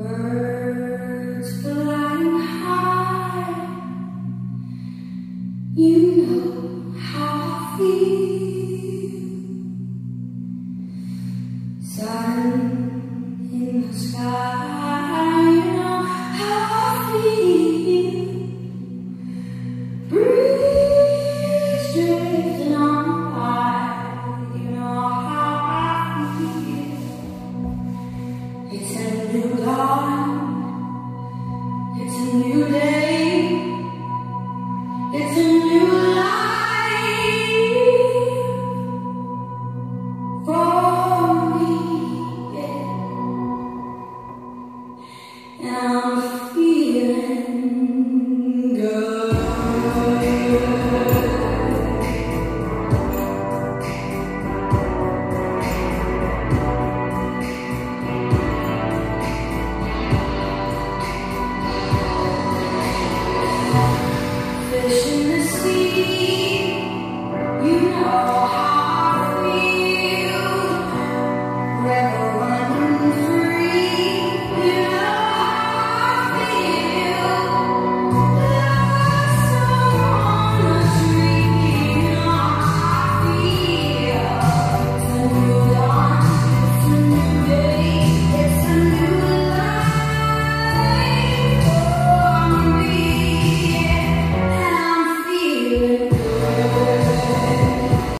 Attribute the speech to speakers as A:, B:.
A: Birds flying high, you know how I feel. Sun in the sky, you know how I feel. Breeze drifting on by, you know how I feel. It's a new dawn, it's a new day, it's a new life for me, yeah.